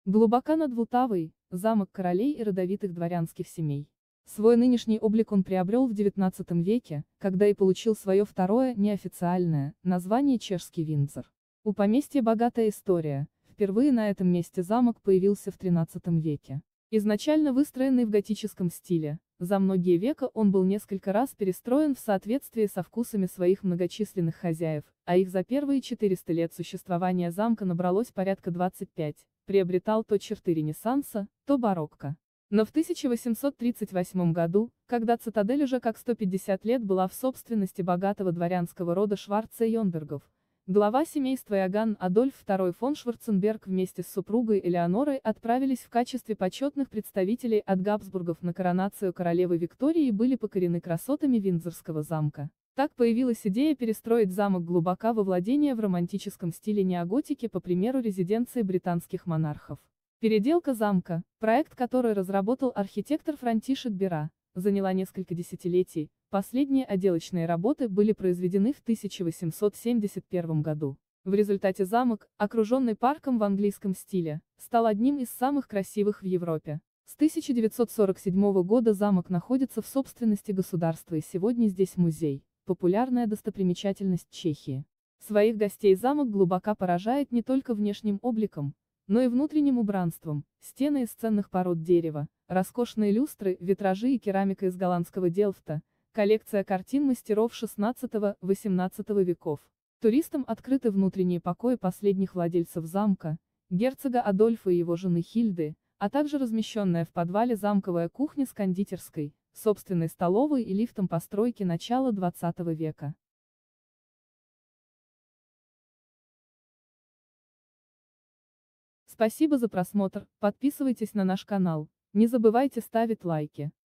Глубоко над Влтавой — замок королей и родовитых дворянских семей. Свой нынешний облик он приобрел в XIX веке, когда и получил свое второе, неофициальное, название чешский Виндзор. У поместья богатая история, впервые на этом месте замок появился в XIII веке. Изначально выстроенный в готическом стиле, за многие века он был несколько раз перестроен в соответствии со вкусами своих многочисленных хозяев, а их за первые 400 лет существования замка набралось порядка 25, приобретал то черты Ренессанса, то барокко. Но в 1838 году, когда цитадель уже как 150 лет была в собственности богатого дворянского рода Шварца-Йонбергов, глава семейства Иоганн Адольф II фон Шварценберг вместе с супругой Элеонорой отправились в качестве почетных представителей от Габсбургов на коронацию королевы Виктории и были покорены красотами Виндзорского замка. Так появилась идея перестроить замок глубоко во владение в романтическом стиле неоготики по примеру резиденции британских монархов. Переделка замка, проект который разработал архитектор Франтишек Бера, заняла несколько десятилетий. Последние отделочные работы были произведены в 1871 году. В результате замок, окруженный парком в английском стиле, стал одним из самых красивых в Европе. С 1947 года замок находится в собственности государства и сегодня здесь музей, популярная достопримечательность Чехии. Своих гостей замок глубоко поражает не только внешним обликом, но и внутренним убранством: стены из ценных пород дерева, роскошные люстры, витражи и керамика из голландского Делфта, коллекция картин мастеров XVI-XVIII веков. Туристам открыты внутренние покои последних владельцев замка, герцога Адольфа и его жены Хильды, а также размещенная в подвале замковая кухня с кондитерской, собственной столовой и лифтом постройки начала XX века. Спасибо за просмотр, подписывайтесь на наш канал, не забывайте ставить лайки.